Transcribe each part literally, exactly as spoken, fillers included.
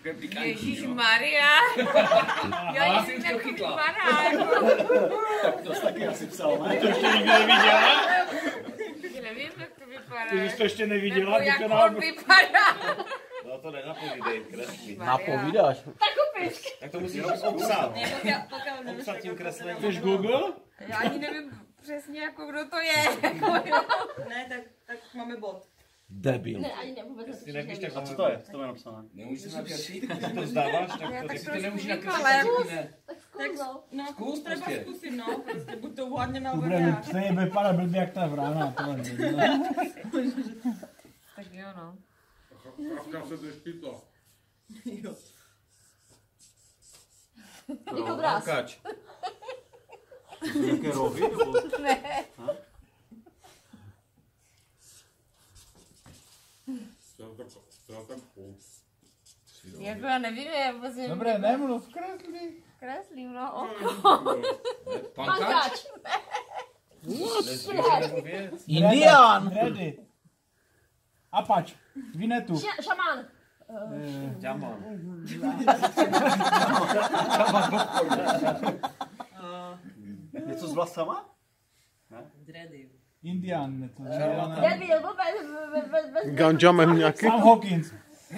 Ježišmarja. Já jsem to chytla. Tak to jsi taky asi psal, ne? To ještě nikdy neviděla? Nevím, jak to vypadá. Ty jsi to ještě neviděla? Nebo jak on vypadá. No to nenapovídej, kreslí. Napovídáš. Tak upiš. Tak to musíš obsat. Obsat tím kreslením. Chceš Google? Já ani nevím přesně, jako kdo to je. Ne, tak, tak máme bod. Debil. Ne, ani ne, vůbec Ty nevíš, tak A co to je? Co to je napsané? Nemůžeš si napsat. Když to zdáváš, tak Já to tak řekni. Ty to trošku nemůžeš vím, nakreslit, ale taky ne. tak Tak, zkus, no. no, Zkus třeba prostě. zkusím, no, prostě buď to uhádněme, nebo Dobré, já. stejně vypadá blbě jak ta vrána. tohle. Tak jo, no. Kravka se teď chytla. Jo. Jak obraz. Kač. To jsou nějaké rohy? Nebo... Ne. Jako já nevím, já vůbec nevím. Dobré, nemluv, kreslí. Kreslím, no, oko. Pankač. Indián! Ready. Apač. Vinetu. Ša- Šamán. Ďaman. Něco s vlasama? Dready. Indián. něco. Debil, vůbec, bez, bez, bez. Ganjaman nějaký? Sam Hawkins.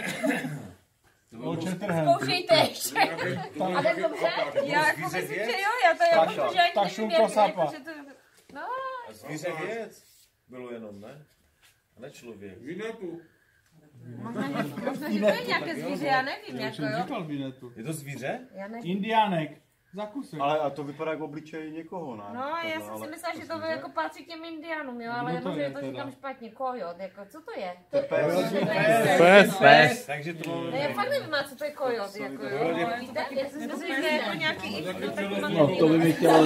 Old Shatterhand. Zkoušejte ještě. A jde dobře? Já jako myslím, že jo, já to já Taša. protože ani Tašu nevím, jak, Kosapa. jako, že to... No, Zvíře věc. Bylo jenom, ne? A ne člověk. Vinetu. možná, možná, že to je nějaké zvíře, já nevím, Já jako jsem jo. říkal Vinetu. Je to zvíře? Já nevím. Indiánek. Zakusek. Ale a to vypadá jako obličej někoho, ne? No, já jsem ale- si myslela, že to jako patří k těm indiánům, jo, ale Kdo to jenom, je že to teda? říkám špatně, kojot, jako, co to je? To je pes. Pes, pes. Takže to No, já fakt nevím, co to je kojot, jako jo. Víte? Já jsem si myslela, že to je jako nějaký No, to by mi chtělo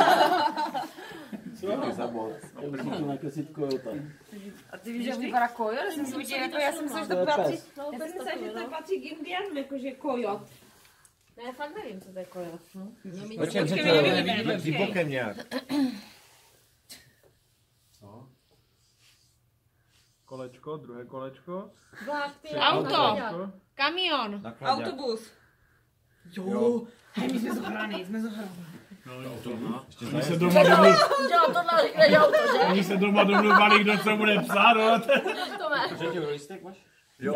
Co? Já bych chtěl nakreslit kojota. A ty víš, jak vypadá kojot? Já jsem si myslela, jako, já jsem myslela, že to patří, No, já pes jsem myslela, že to patří k indiánům, jakože kojot. No, já fakt nevím, co to je kojot. Počkej, Počkej, počkej, vidíme, vidíme počkej. bokem nějak. Kolečko, druhé kolečko. Vlák, ty. Auto. Kamion. Autobus. Jo. Hej, my jsme zohraný, jsme zohraný. Oni se doma domluv, Jo, tohle řekneš auto, že? oni se doma domluvali, kdo co bude psát, no. To má. Že tě listek máš? Jo.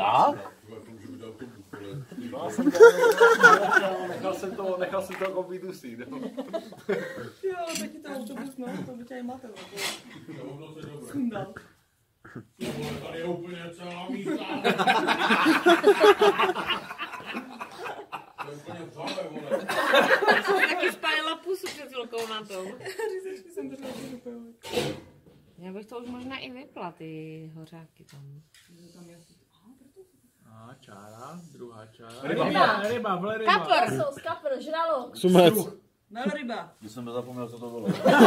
No, jsem to, nechal jsem to, nechal jsem to jako výdusí, no. Jo, taky to autobus, no, to by tě i matel. Sundal. Tady je úplně celá místa. To je úplně vzale, vole. Jsem taky spálila pusu před chvilkou na tom. Řízečky jsem držela úplně. Já bych to už možná i vypla, ty hořáky tam. A čára, druhá čára. Ryba. Ryba, ryba, vle ryba. Kapr! Kapr, kapr, žralo. Sumec. Velryba. Když jsem zapomněl, co to bylo.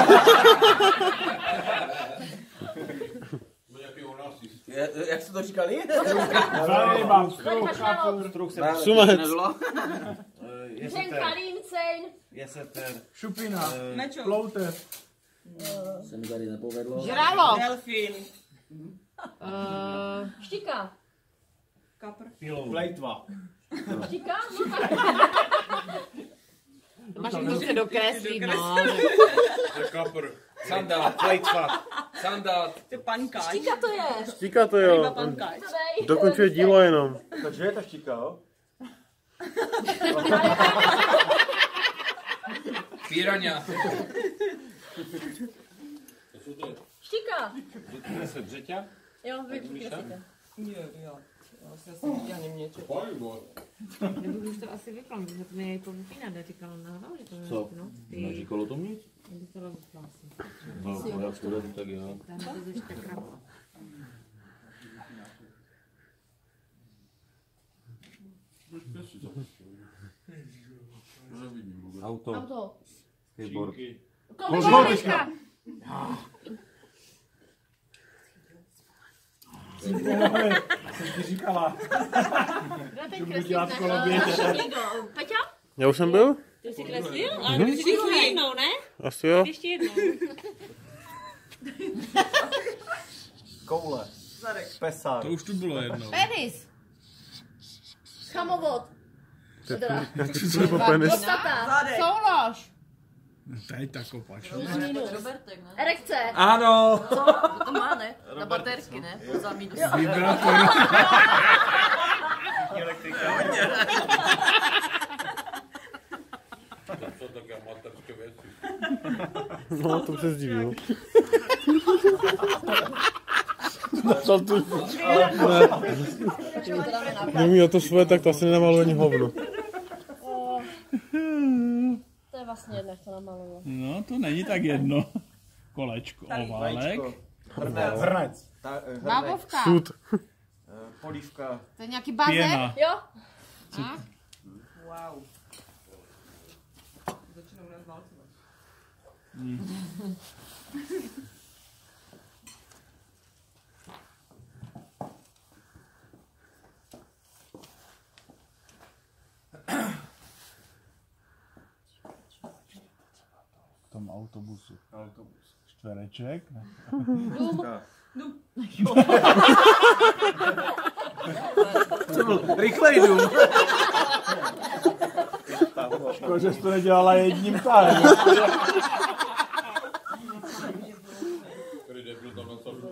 Jak jste to říkali? Vle ryba, struh, Ryba, žralo. kapr, Struh se Sumec. Žen, kalín, cejn. Jeseter. šupina, Mečo. ploutev. Se mi tady nepovedlo. Žralo! Delfín. Uh, Štika. Kapr. Pilou. Plejtva. Štika? máš to dokreslit, no. To je kapr. Sandát, Plejtva. sandát. To je pankáč. Štika to je. Štíka to Ryba jo. pankáč. To dej. Dokončuje dílo jenom. Takže je ta štíka, jo? Píraňa. Štika. Dotkne se břeťa. Jo, vy vykreslíte. Jo, jo. Já si asi já nevím něco. Palivo. Nebo už to asi vypla, my jsme to měli povypínat, já říkala náhodou, že to Co? nevypnu. Neříkalo to nic? Já bych to vypla asi. No, jak to jde, tak jo. Tam to ještě krapa. Auto. Auto. Skateboard. Kolečka! Jsem ti říkala. Kdo teď budu kreslí? dělat Ne, koloběh. eh, Někdo. Peťa? Já už jsem byl? Ty jsi kreslil? Ale ty jsi ještě jednou, ne? Asi jo. Ještě jednou. Koule. Zadek. Pesár. To už tu bylo jednou. Penis! Chamovod. Já chci se po penis. Zadek. Soulož. Tady tak kopač. Robertek, ne? Erekce. Ano. Co? To má, ne? Na baterky, ne? Za minus. Vibrátor. To jsou také materské věci. No, to se zdivil. Našel tu... Neměl to svoje, tak to asi nenamaluje ani hovno. To je vlastně jedno, jak to namaluje. No, to není tak jedno. Kolečko, oválek. Hrnec. Bábovka. Sud. Polívka. To je nějaký bazén? Pěna. Jo? Wow. Začíná u nás válcovat. V tom autobusu. Autobus. Čtvereček. Rychlej dům. Škoda, že jsi to nedělala jedním tahem. Který debil tam na celou.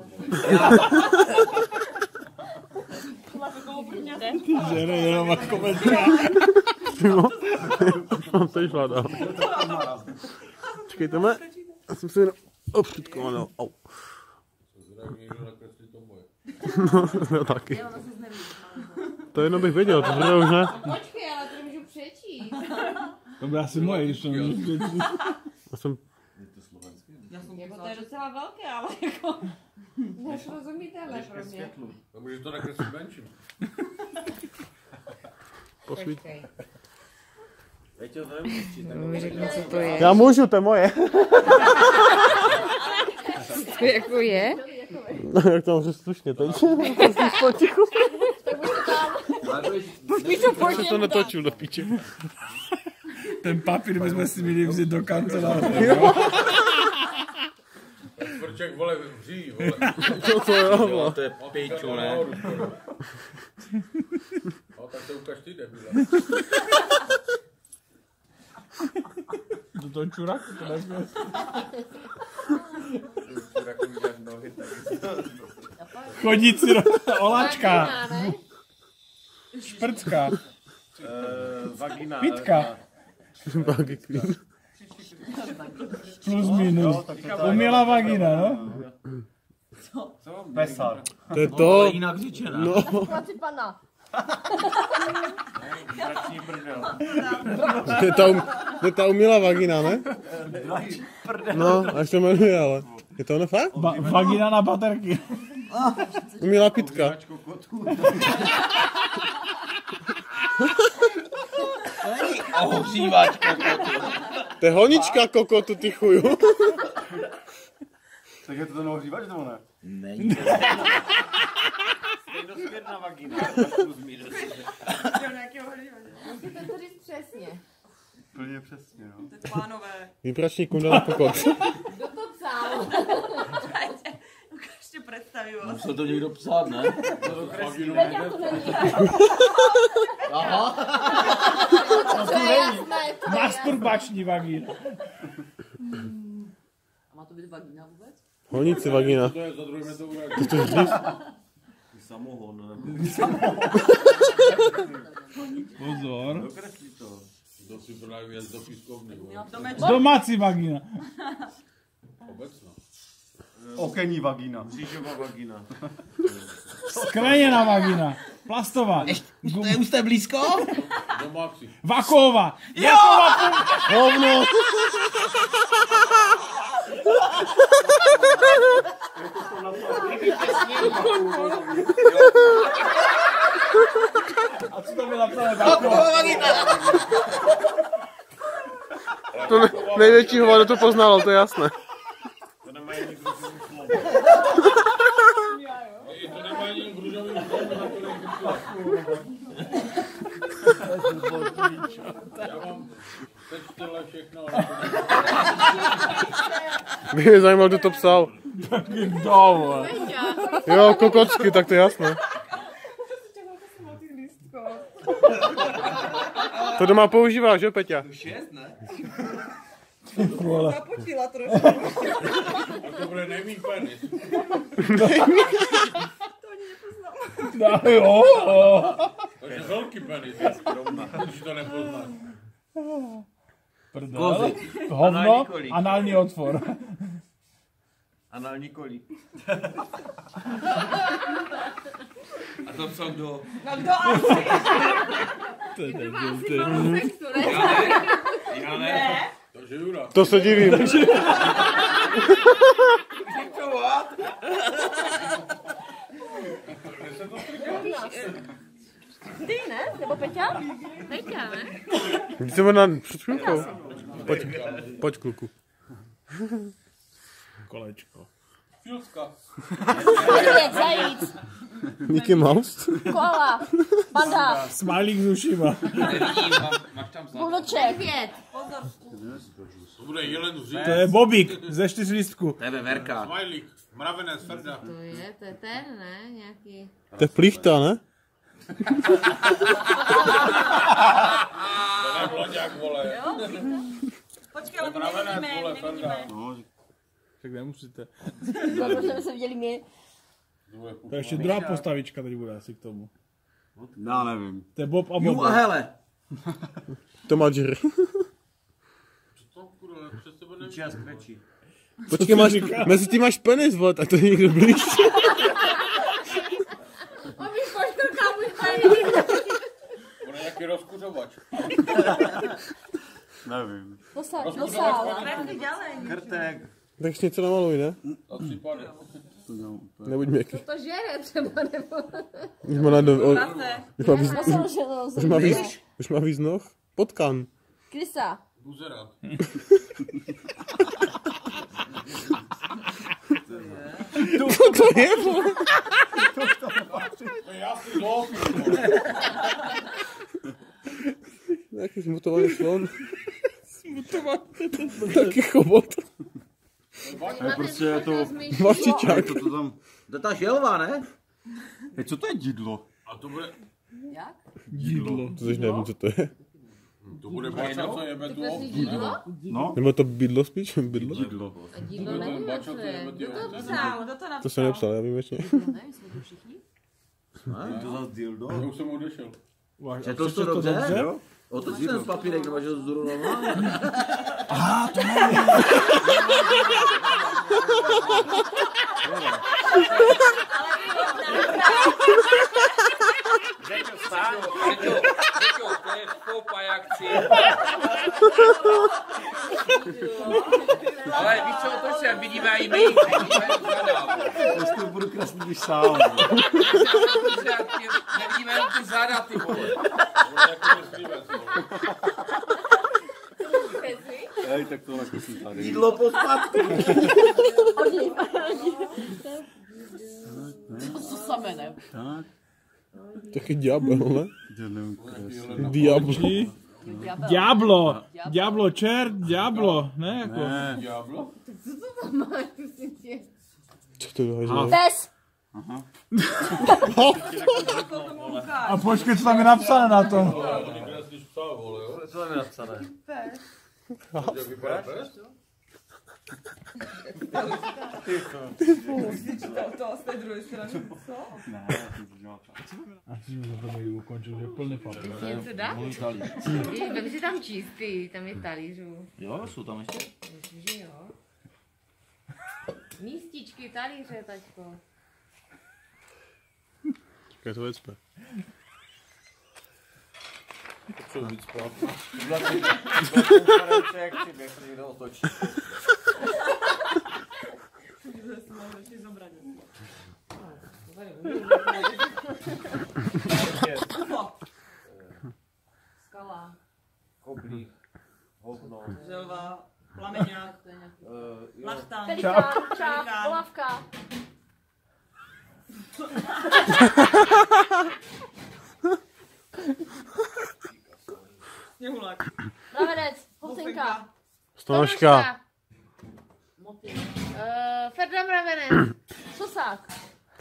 Žere jenom a komentář. No, mám tady šládá. Čekejte me. Já jsem si jenom opřitkoval. Au. Zdraví někdo nakreslí to moje. No, já taky. To jenom bych věděl, to bude už ne. Počkej, ale to nemůžu přečíst. To bude asi moje, když to můžu přečíst. Já jsem... Já jsem Jako to myslela, je že docela velké, ale jako... Nesrozumitelné pro mě. No můžeš to nakreslit menším. Posvít. Počkej. Peťo, to nemůžeš číst. Mi řekni, co to je. Já můžu, to je moje. To jako je? No, jak to můžu slušně teď. Jsi potichu. Já jsem to netočil do píče. Ten papír bychom si měli vzít do kanceláře. Vrček, vole, vří, vole. To to jo, vole. To je pejču, ne? No tak to ukaž ty, debile. Do toho čuraku to nesmí. Čuraku uděláš nohy, tak Chodící oláčka. Šprcka. vagina. Pitka. Buggy clean. Plus minus. Umělá vagina, no? Pesar. To je to. Jinak řečená. No. Placi pana. Drační prdel. To je ta, um, to je ta umělá vagina, ne? No, až to jmenuje, ale. Je to ono fakt? Ba- vagina na baterky. Umělá pitka. Ohřívač kokotu. To je honička kokotu, ty chuju. Tak je to ten ohřívač, nebo ne? Není to. Stejnosměrná vagina. do nějakého hřívače. Musíte to říct přesně. Plně přesně, no. To je pánové. Vibrační kunda na kokot. Kdo to psal? Ukažte představivost. Musel to někdo psát, ne? Peťa to neví. Aha. To je jasné, to je Masturbační vagina. A má to být vagina vůbec? Honici vagina. To je za druhým to uráží. Samohon. Pozor. Dokreslí to. To si právě věc do pískovny. Domácí vagina. Obecná. Okenní vagina. Křížová vagina. Skleněná vagina. Plastová. To je už jste blízko? Domácí. Vaková. Vaková pumpa. Hovno. A co to byla právě vaková? To ne, největší hovado to poznalo, to je jasné. To nemají ani kružový slovo. I to nemá ani kružový slovo, na který Já vám teď tohle všechno. Mě mě zajímalo, kdo to psal. Dole. Jo, kokocky, tak to je jasné. Čekal, to jsem na těch lístkách. To doma používáš, jo, Peťa? Šest, ne? Zapotila trošku. A to bude nejmín penis. To ani nepoznám. No jo. Takže velký penis. Když to nepoznáš. Prdel. Hovno, anální otvor. Anální kolí. A to psal kdo? No kdo asi? To je Asi mám sexu, ne? Já ne. Takže Jura. To se divím. Ty ne? Nebo Peťa? Peťa, ne? Když jsem na před chvilkou. Pojď, pojď kluku. Kolečko. Filska. Zajíc, zajíc, Mickey Mouse. koala, panda, Smajlík s ušima. buldoček. To bude jelen z řík. To je Bobík ze čtyřlístku. To je veverka. Smajlík. Mravenec, Ferda. To je, to je ten, ne? Nějaký... To je plichta, ne? To je bloďák, vole. Počkej, ale my Mravenec, nevidíme, vole, my Ferda. nevidíme. Tak nemusíte. Protože jsme viděli my. To je ještě druhá postavička tady bude asi k tomu. Já nevím. To je Bob a Ju Bob. a hele. To má džer. Co kurva, přes tebe nevím. Čas květší. Počkej, máš, mezi tím máš penis, vole, tak to je někdo blíž. On mi poškrká můj penis. Bude nějaký rozkuřovač. Nevím. Nosál, nosál. Vrátky dělej. Krtek. Tak něco namaluj, ne? To případě. Nebuď měkký. To žere třeba, nebo... Už má, na do, o, Zase. už má víc, Nosal, že už má víc, už má víc noh. Potkan. Krysa. Buzerát. Co to je, vole? To je jasný zloupí. Nějaký zmutovaný slon. Zmutovaný? Taky chobot. To je prostě to... Vlastičák. To, to tam... To je ta želva, ne? Hej, co to je didlo? A to bude... Jak? Jídlo. To už nevím, co to je. To bude bača, co jebe tu ovcu, ne? Jídlo? No, Nebo to bydlo spíš? Bydlo? didlo. A dídlo nevím, Bača, co co je. jebe ty Kdo to ovce. psal? Kdo to napsal? To jsem nepsal, já vím ještě. Nevím, jsme tu všichni? To za dildo? Já už jsem odešel. Četl jsi to dobře? Otoč ten papírek, nebo že to zdorovalo. To je foupa jak chci. Ale víš co, otoč se, vidíme i my. Já to budu krásný, když sám. Nevidíme jenom ty záda, ty vole. Hej, tak to nakusím tady. Jídlo pod spátku. To samé, ne? Tak, Taky ďábel, ne? já nevím, kresy. Diabli. Diablo. Diablo, čert, Diablo. Ne, jako. Ne, Diablo? Co to je, že? Pes! A počkej, co tam je napsané na tom. Oni kresliš psa, vole, jo? Co tam je napsané? Pes. Jak vypadá pes? To, to z té druhé strany. Co? ne, to dělá tak. A tím jsme to mi ukončil, že plný papír. Něco dá? Vem si tam čistý, tam je talířů. Jo, jsou tam ještě. Myslím, že jo. Místičky, talíře, taťko. Čekaj, to vecme. Potřebuji víc spát. Byla to konference, jak si běh, se někdo otočí. Skala. Koblík. Hovno. Želva, plameňák, Uh, lachtán. Pelikán, čáp, polavka. Sněhulák. Mravenec, hocenka. Stonožka. Motýl. Uh, Ferda mravenec. Sosák.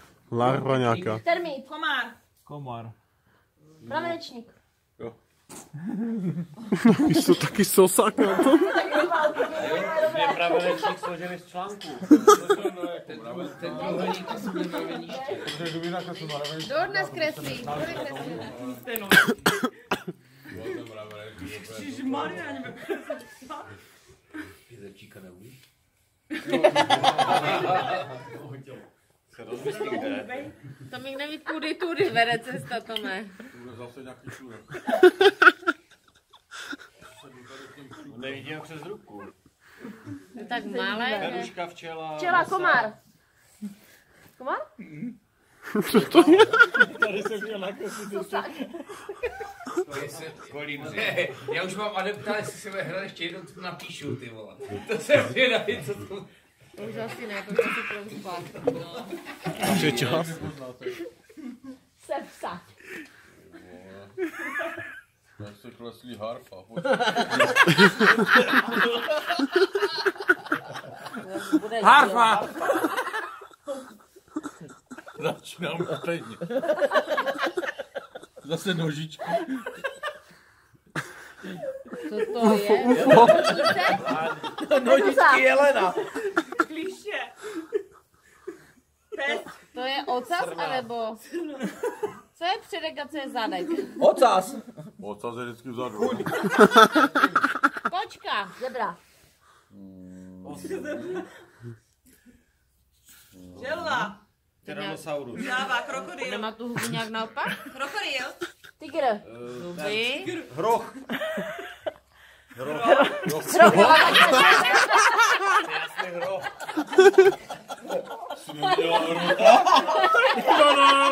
Larva nějaká. Termít. Komár. Komar. Mravenečník. Jo. Jsou taky sosák na tom. Je pravenečník složený z článků. Ten druhý to jsme mraveniště. Dorna zkreslí. Ježišmarja, já nevím. Ty zečíka neumíš? Se rozmyslí, kde? To mi neví, kudy tudy vede cesta, Tome. Bude zase nějaký šurek. Nevidím přes ruku. Je tak malé. Peruška, včela. Včela, komár. Komár? Co to je? Tady jsem chtěl nakreslit. Ne, já už mám adepta, jestli se bude hrát ještě jednou, to napíšu, ty vole. To jsem zvědavý, co to... To už asi ne, to už asi půjdem spát. No. Už je čas. Se vsaď. Jak se kleslí harfa. Harfa! Začínám stejně. Zase nožičku. Co to je? Nožičky Jelena. Kliše. Pes. To je ocas, anebo... Co je předek a co je zadek? Ocas. Ocas je vždycky vzadu. Kočka. Zebra. Želva. Tyrannosaurus. Žáva, krokodýl. Nemá tu hubu nějak naopak? Krokodýl. Tygr. Zuby. Hroch. Hroch. Jasný hroch. Jsi nedělal rota?